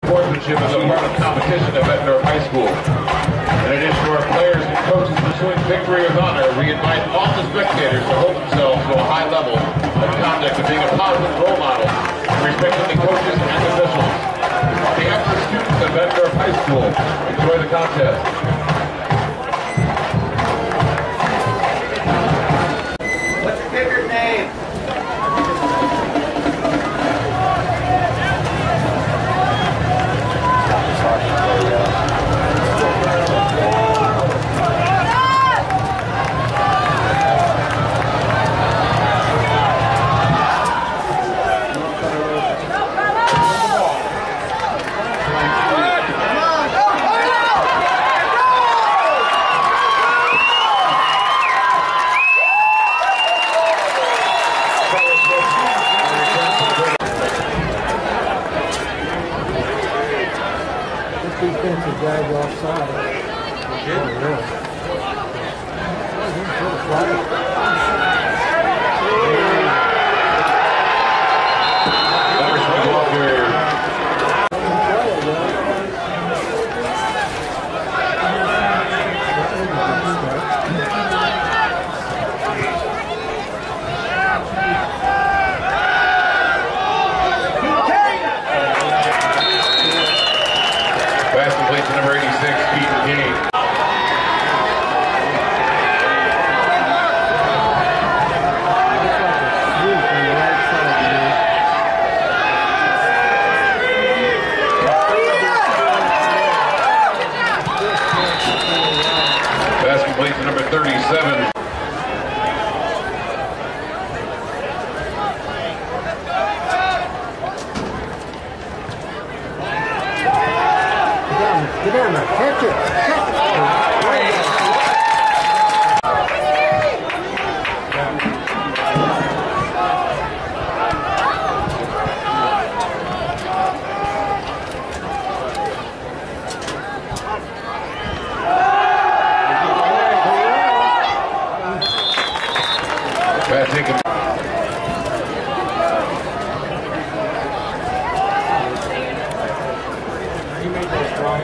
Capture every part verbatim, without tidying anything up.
sportsmanship as a part of competition at Bettendorf High School. In addition to our players and coaches pursuing victory with honor, we invite all the spectators to hold themselves to a high level of conduct of being a positive role model and respecting the coaches and officials. On behalf of the students at Bettendorf High School, enjoy the contest. What's your kicker's name? Defensive guy offside. Oh, yeah. Pass complete to number eighty-six, Pete McGee. Pass complete to number thirty-seven. Get down there, catch it, catch it. Pass taken. He made this right.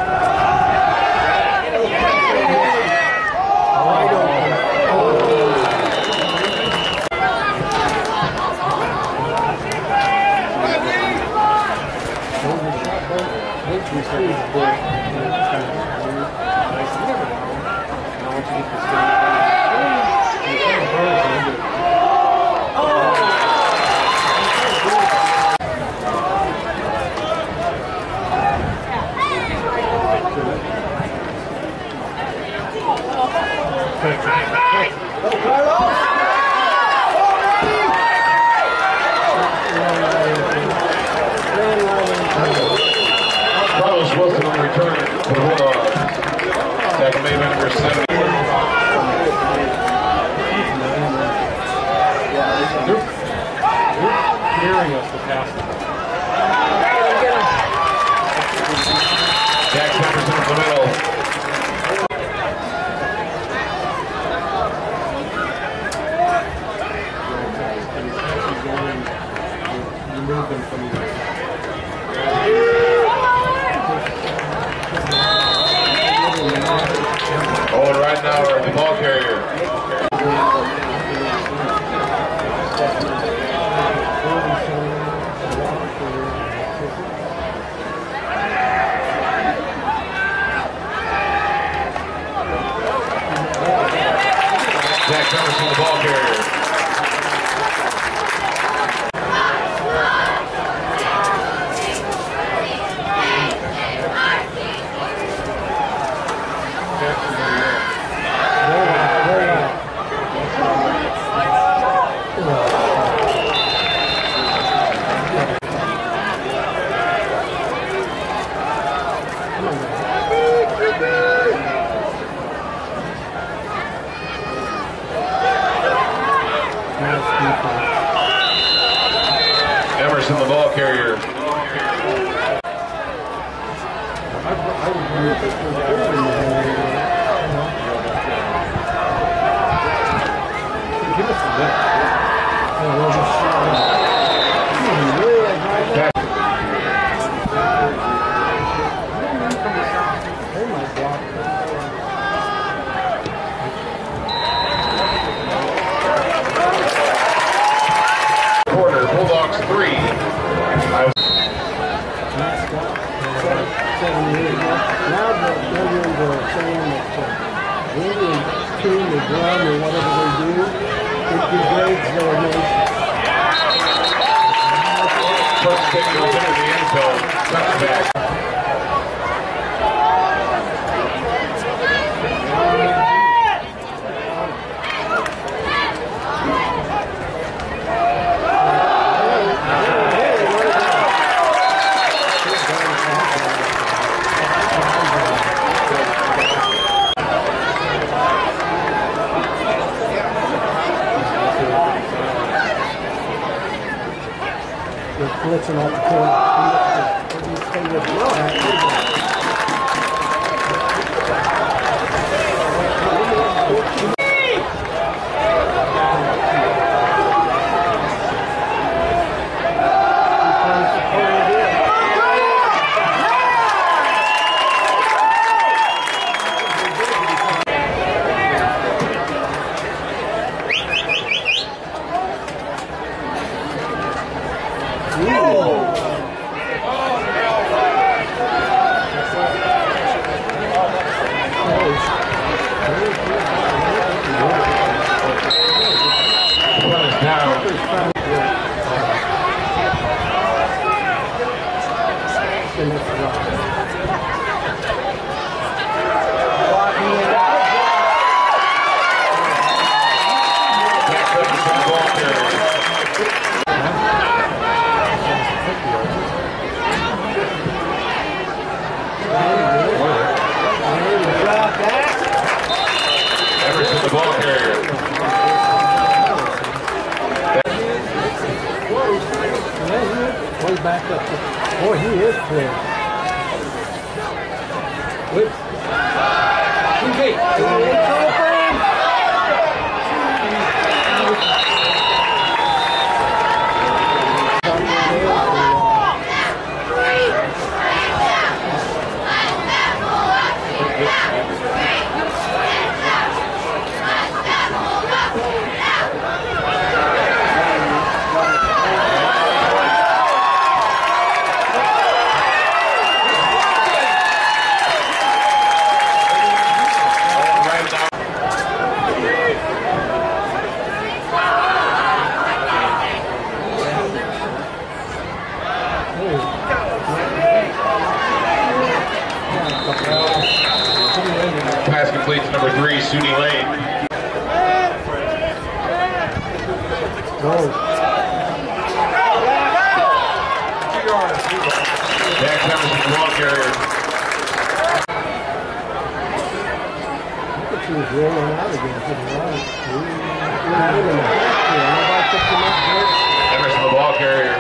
Carlos Wilson on the return for the Bulldogs. Second made by number seven. Hearing us to pass it. Jack Jefferson in the middle. Remove them from you. Oh, and right now we're the ball carrier. Jack Jefferson, the ball carrier. Emerson, the ball carrier. Give us the bit. Yeah, seven years ago. Now the Indians are saying that uh, the Indian tune the drum or whatever they do, it degrades their nation. First kick goes into the end zone. Touchback. Blitzing off the corner. He stay with the The ball carrier. Way back up. Boy, he is clear. Wait. Okay. Pass complete to number three, Suni Lane. Back comes the ball carrier. She was rolling out again. Emerson, the ball carrier.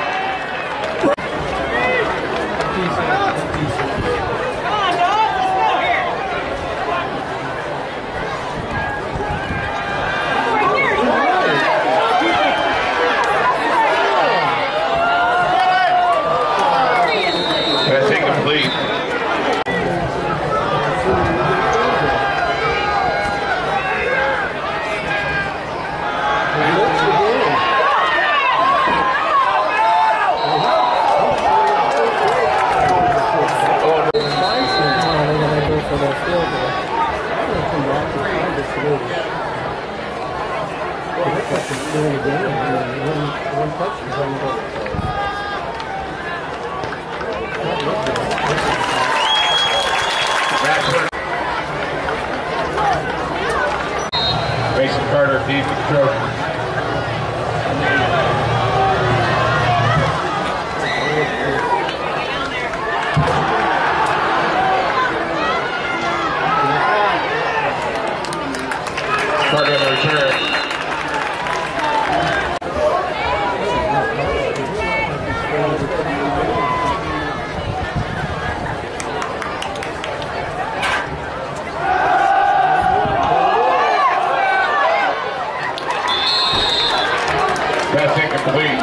Pass incomplete. Mason Carter, deep control. Carter on the return. Pass incomplete.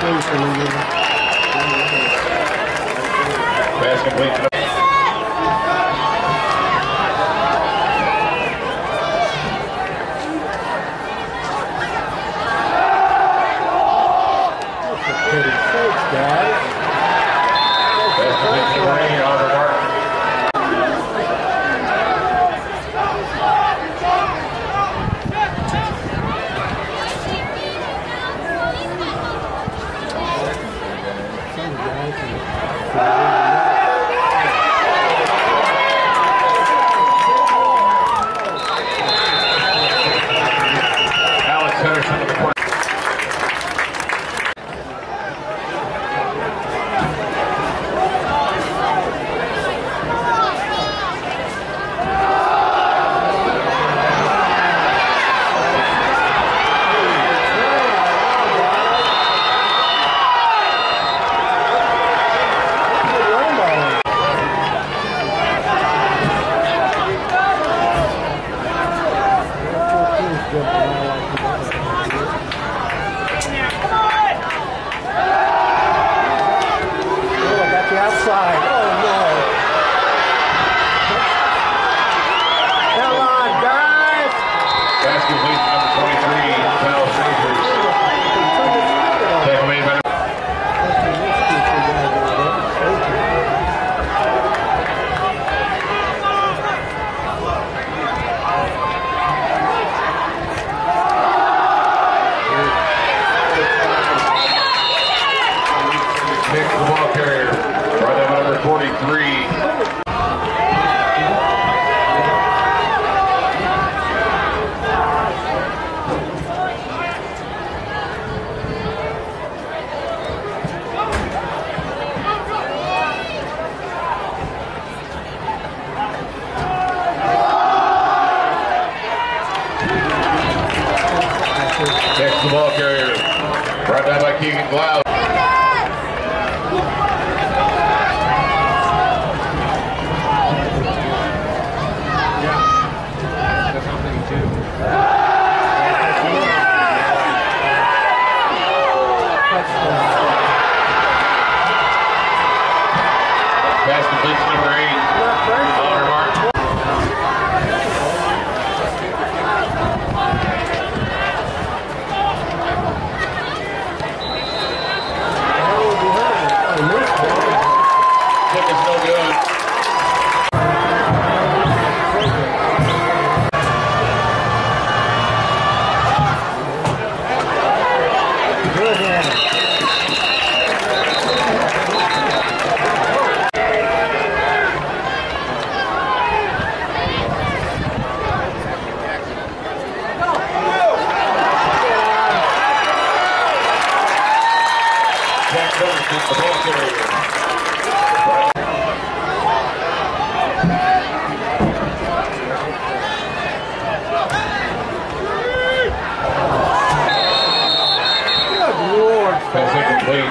Pass complete. The ball carrier, brought down by Keegan Gloud. Pass complete to number eight, Oliver Martin. The ball carrier. Pass incomplete.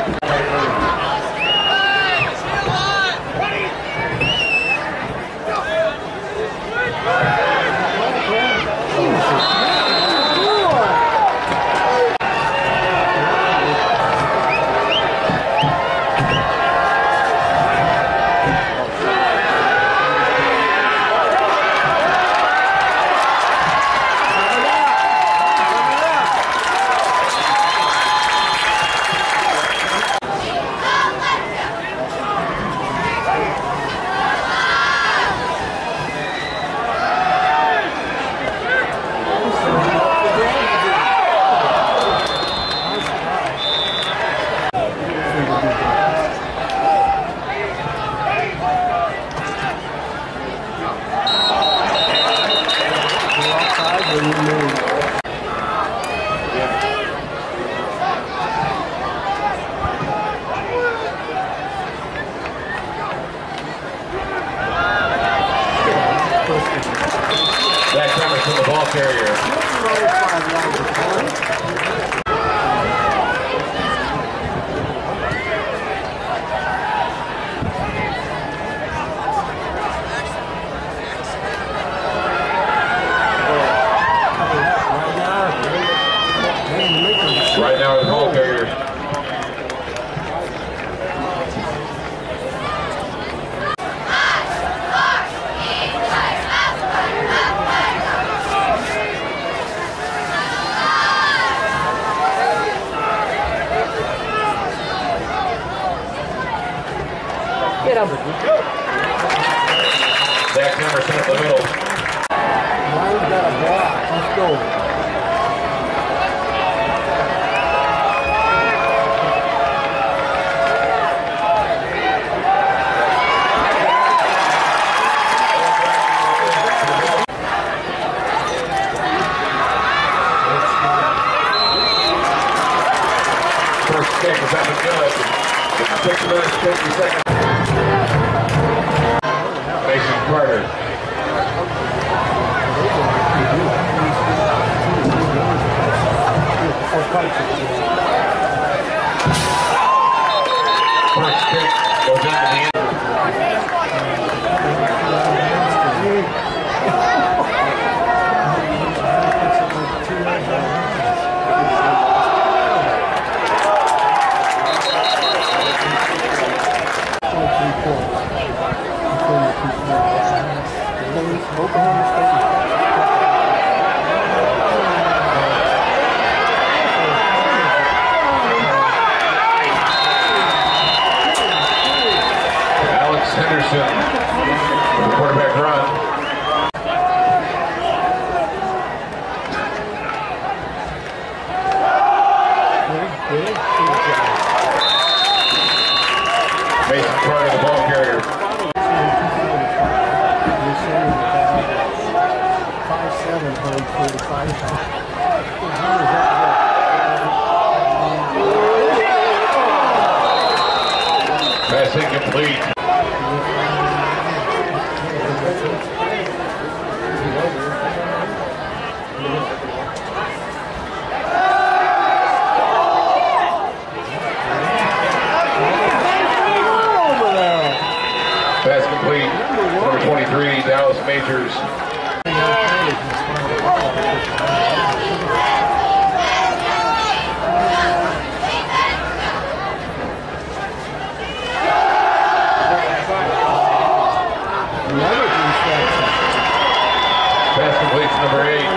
Back coming from the ball carrier. Right now, the ball carrier. Emerson up the middle. Mine's got a block. Let's go. First kick is up and good. six minutes, fifty seconds. Mason Carter. First kick goes into the end. Henderson, quarterback run. Mason Carter, the ball carrier. five seven, one forty-five. Pass incomplete. Pass complete. Number twenty-three, Dallas Majors. Pass complete to number eight.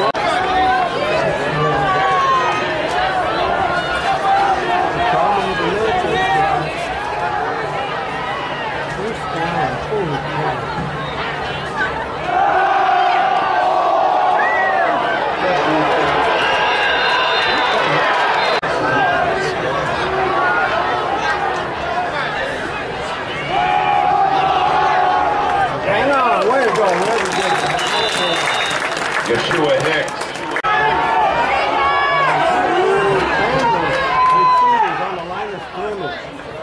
Yeshua Hicks. Receivers on the line of scrimmage.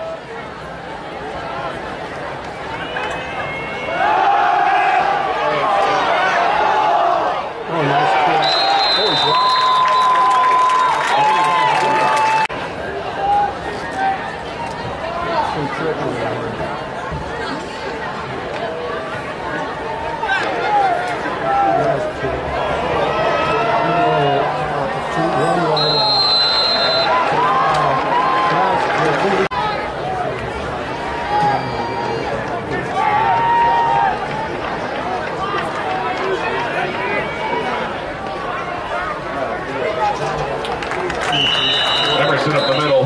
Oh, nice kick. Oh, drop. Some tripping there. Nice kick. Emerson up the middle.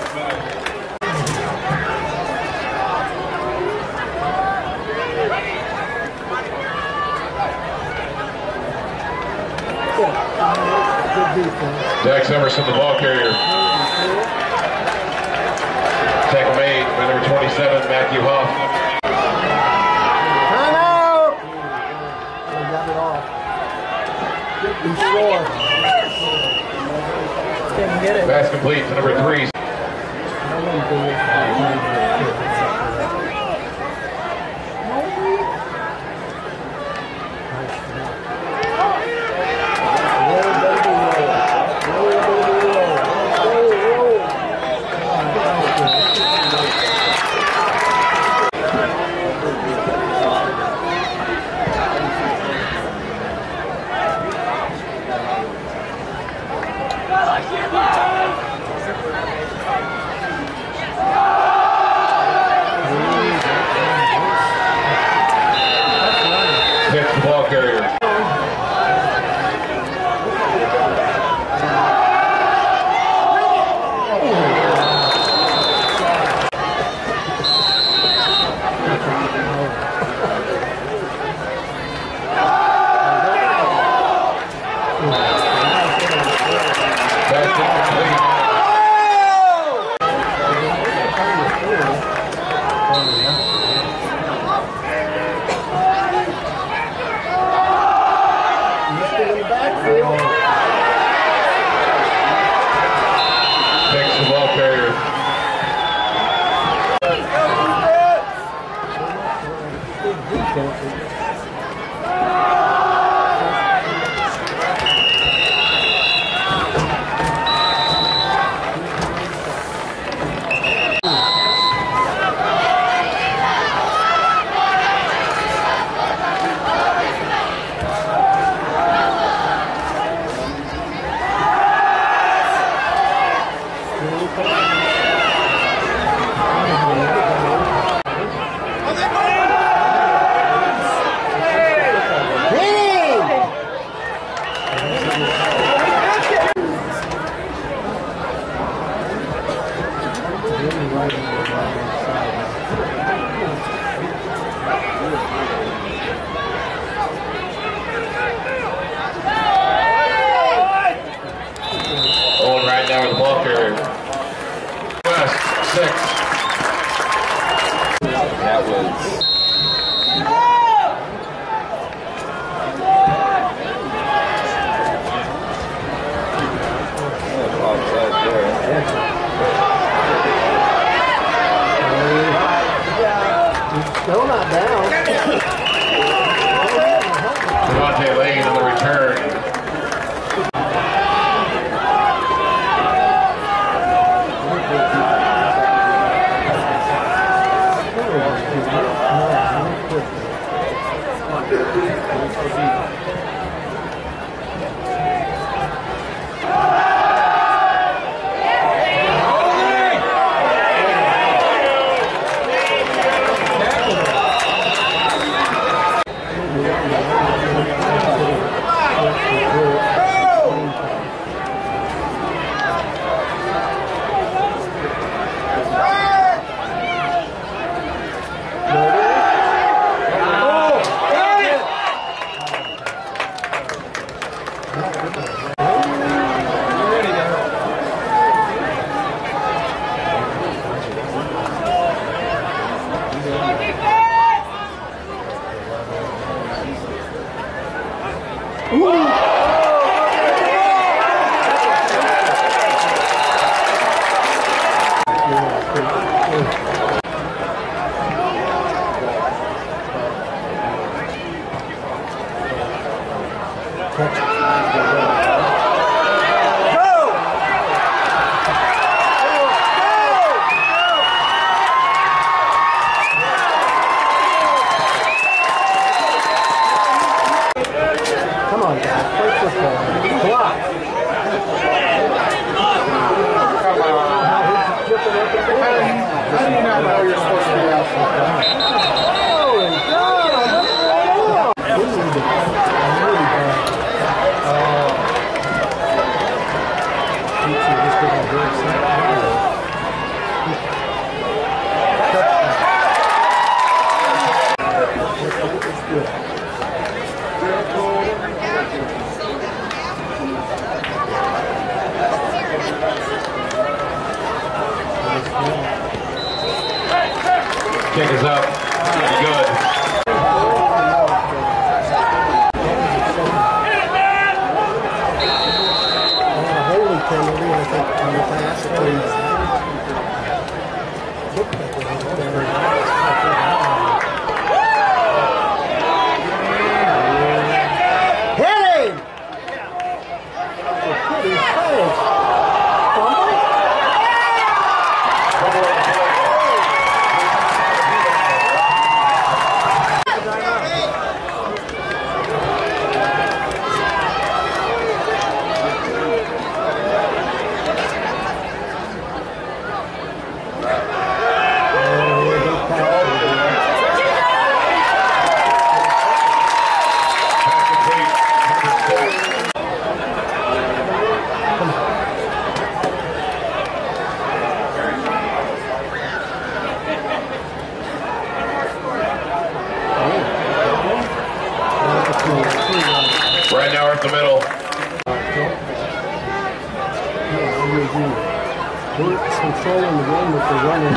Dax Emerson, the ball carrier. Tackle made by number twenty-seven, Matthew Huff. Time out! I got it off. Be sure. Didn't get it. Pass complete to number three. Takes the ball carrier. Going right now with the ball carrier. West, six. That was... Still not down. Devontae Lane on the return. Come on, guys. Play football. Block. Come on. How do you not know you're supposed to be outside? Oh, and God. This is really bad. Uh, teacher, this is a very sad. It's good. Kick is up. Pretty good. Holy penalty, I think, on the pass. Hit him! Pretty close. controlling the game if they're running.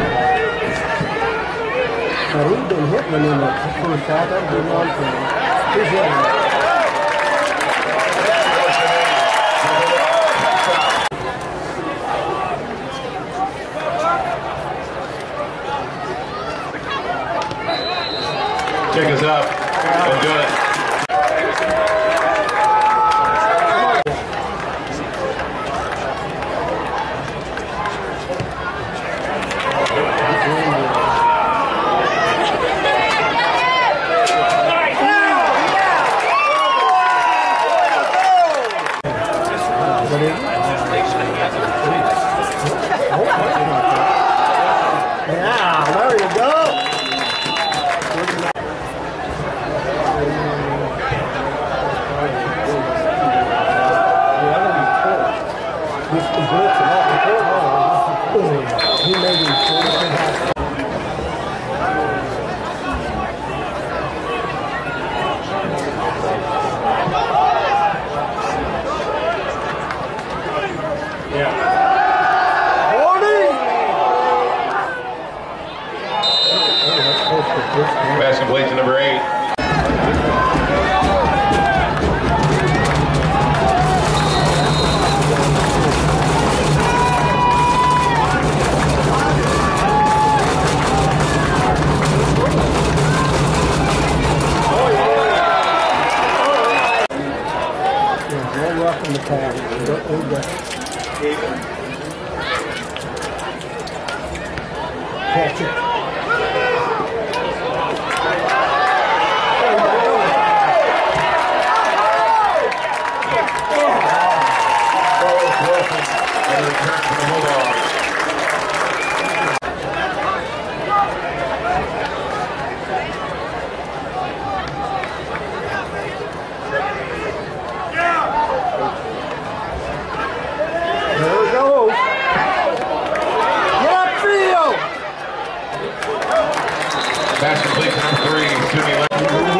But he's been hitting them in the first half. That'd be one for him. He's hitting. Check us up. Enjoy it. Yeah, there you go. He made him Pass complete to number eight. in the pass. Don't do that. Catch it. And return to the Bulldogs. There we go. Get upfield. Pass complete to number three, Sumi Lynn.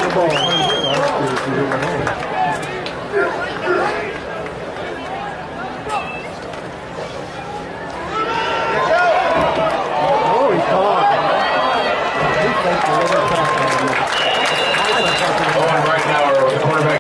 Going right now, or the quarterback.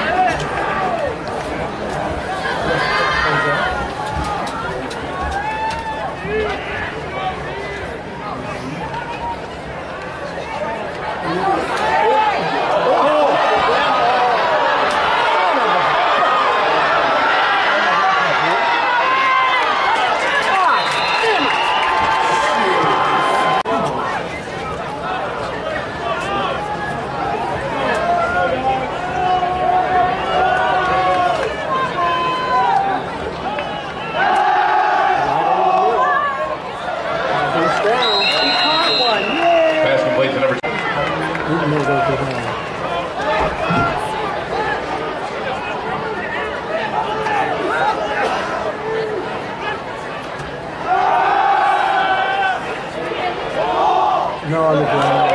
No, on the ground.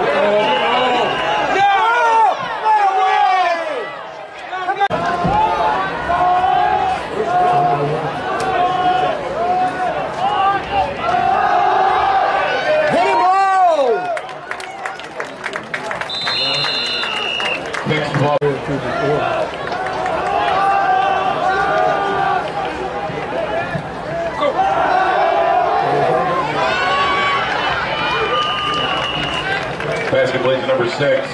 Next ball. Pass complete to number six.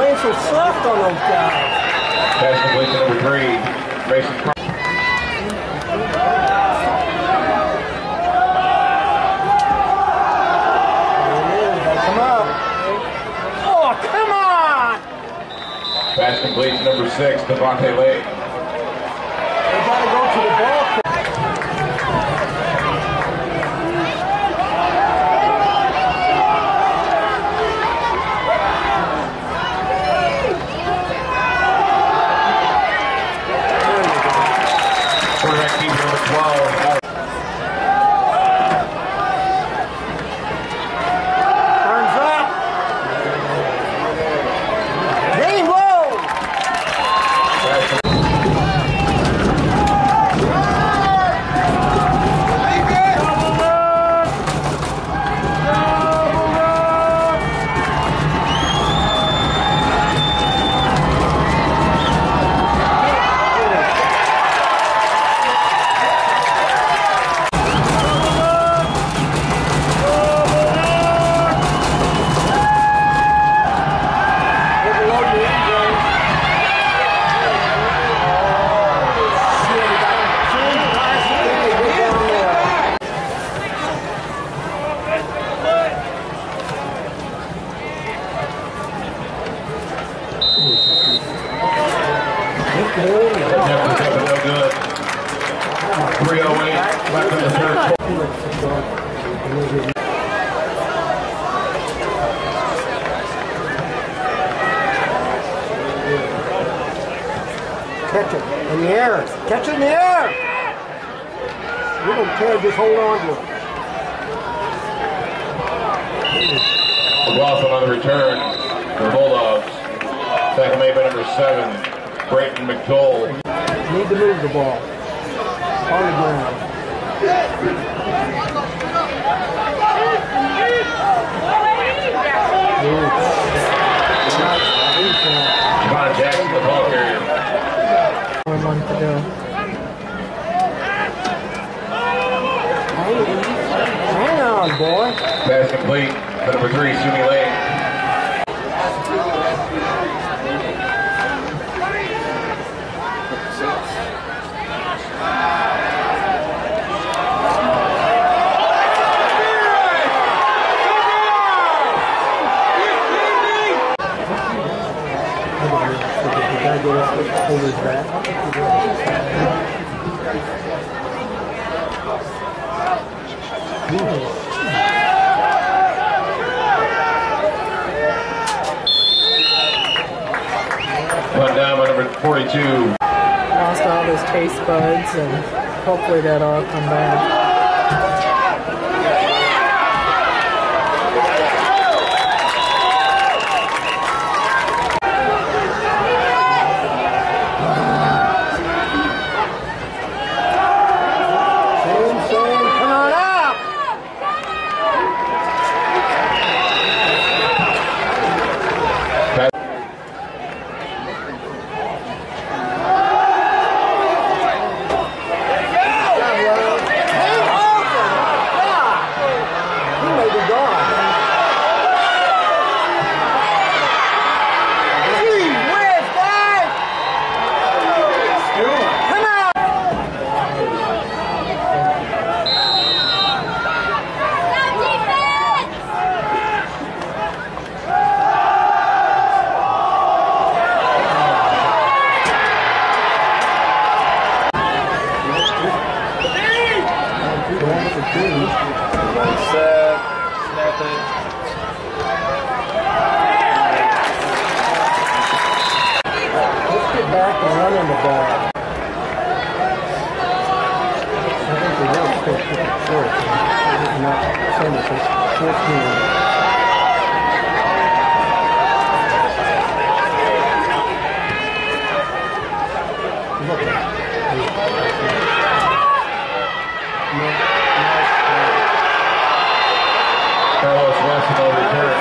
playing so soft on those guys. Pass complete to number three, Mason. Come on. Oh, come on! Pass complete to number six, Devontae Lake. They gotta go to the ball. Quarterback keeper number twelve. Turns up. Game low. No good. three oh eight left in the third quarter. Catch it in the air. Catch it in the air. We don't care. Just hold on to it. McLaughlin on the return for the Bulldogs. Second made by number seven, Brayton McDowell. Need to move the ball on the ground. Javon Jackson, the ball carrier. One month to go. Hang on, boy. Pass complete to number three, Sumi Lane. Over his back. One down by number forty-two. Lost all his taste buds, and hopefully that'll all come back. Back and running the ball. I think they will still pick it short. It's not send it to fourteen. Look at it. Carlos Weston will return.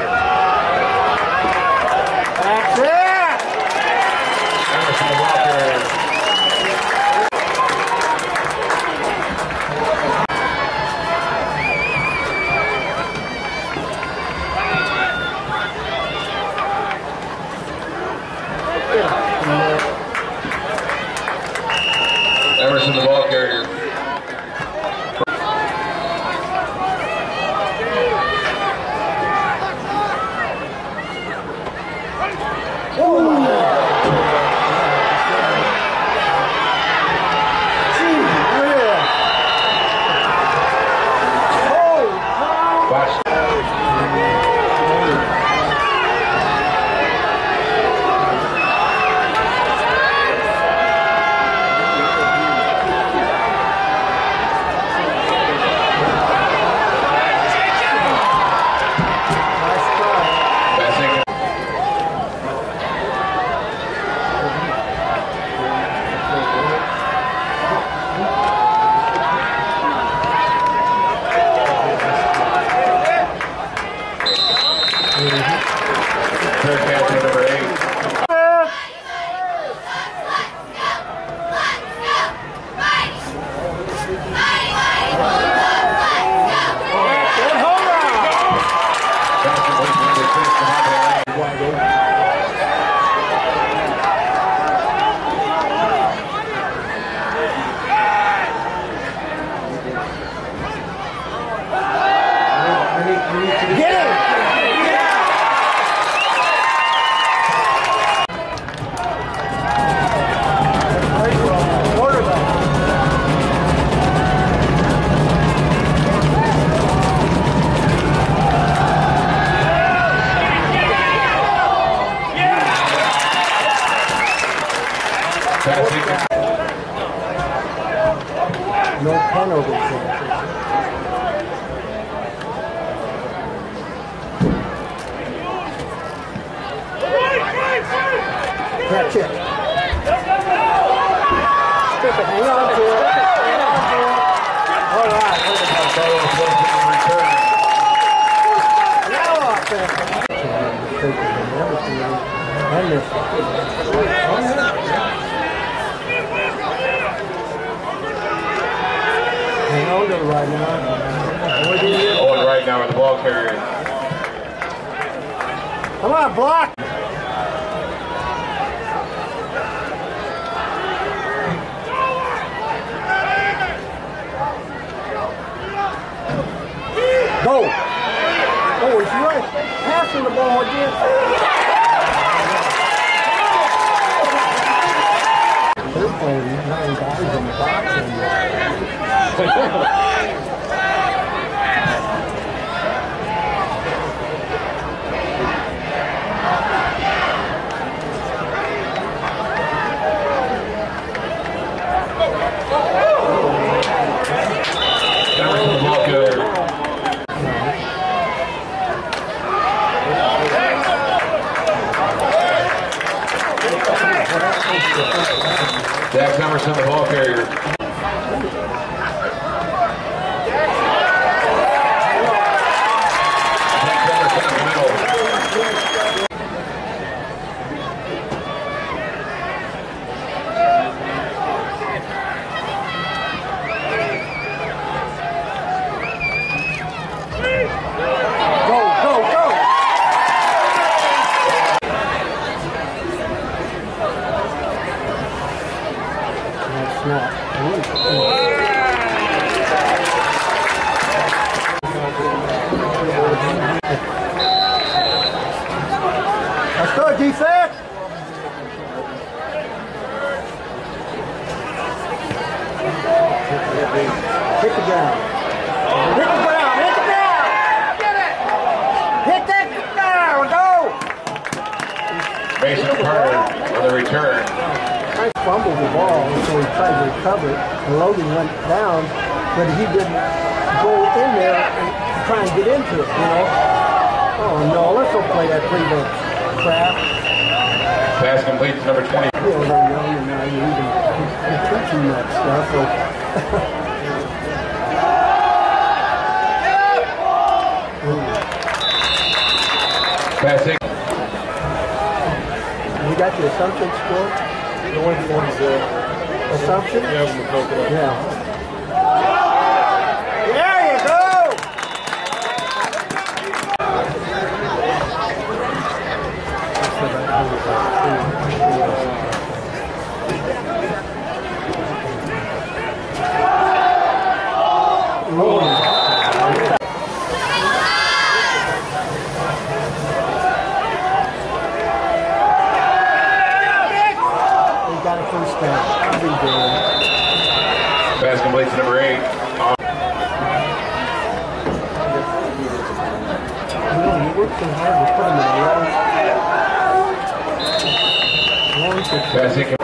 Walker. Emerson, the ball carrier. Third catcher, number eight. No penalty. Catch it. Stick it. Hang on to it. Hang on to it. All right. Now offense. And this. Hang on to it right now. Going right now with the ball carrier. Come on, block. Go. Oh, he's right. Passing the ball again. They're playing nine guys in the box. Jack Emerson, the ball carrier. Jack Emerson in the middle. Go, go, go! That's not. Let's go, defense! Hit the ground. Hit the ground! Hit the ground! Get it! Hit that ground! Go! Mason Carter on the return. I fumbled the ball, so he tried to recover it, and Logan went down, but he didn't go in there and try and get into it, you know? Oh no, let's go play that prevent crap. Pass complete to number twenty. You know, they're young and now you're even you're teaching that stuff, so... Passing. You got the assumption score? The one one's uh, Assumption? yeah, from the coconut. Yeah. There you go! complete to number eight. Uh, You know, you work so hard to put him in a long, long situation. Pass incomplete.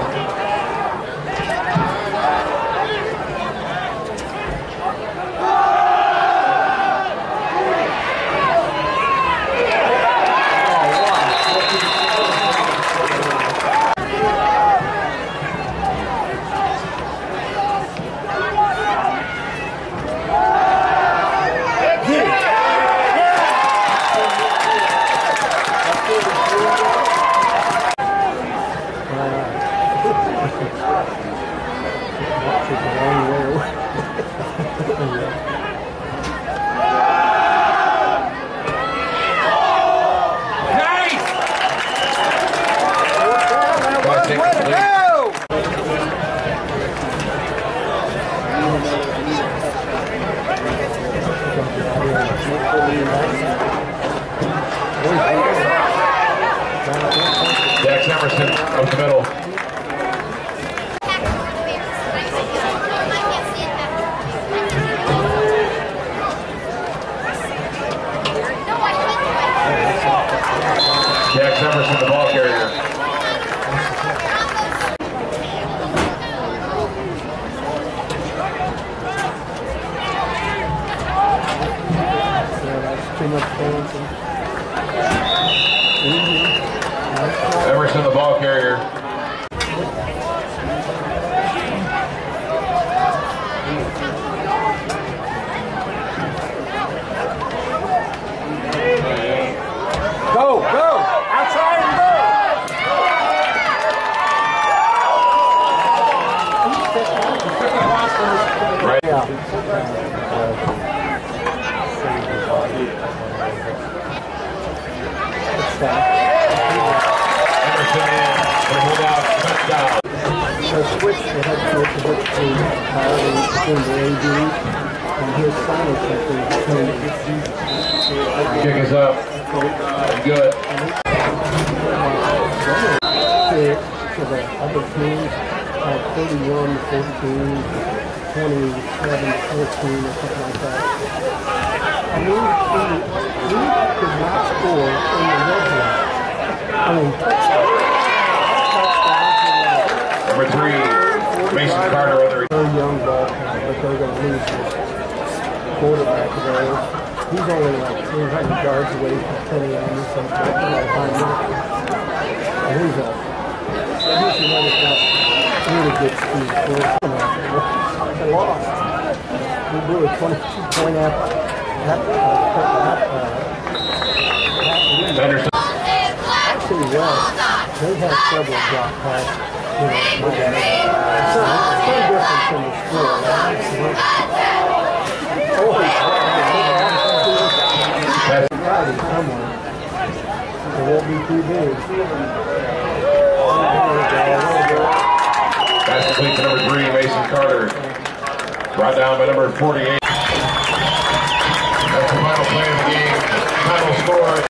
Jax Emerson up the middle. Jax Emerson, the ball carrier. Too much dancing. Emerson, the ball carrier. Go, go! Outside and go! Right. Yeah. Emerson in. Gonna hold out. Touchdown. The switch, the head switch, is up to power in the A D, and his sinus is Kick is up. Good. So the other teams had thirty-one to fourteen, twenty-seven to fourteen, or something like that. And we, we, we could not score in the red zone. I mean, Number three, Mason Carter. Other. They're young ball, but they're going to lose this quarterback there. He's only like three hundred yards away from Kenny Anderson, something like five minutes. And he's a, he's another got really good speed. So it's a loss. We blew a twenty-two point half, half, uh, half, uh, half lead. Anderson. Actually, well, they had several drop passes. You know, my dad. So it's so different from the score. Oh, Friday somewhere. It won't be too big. Pass complete to number three, Mason Carter. Brought down by number forty-eight.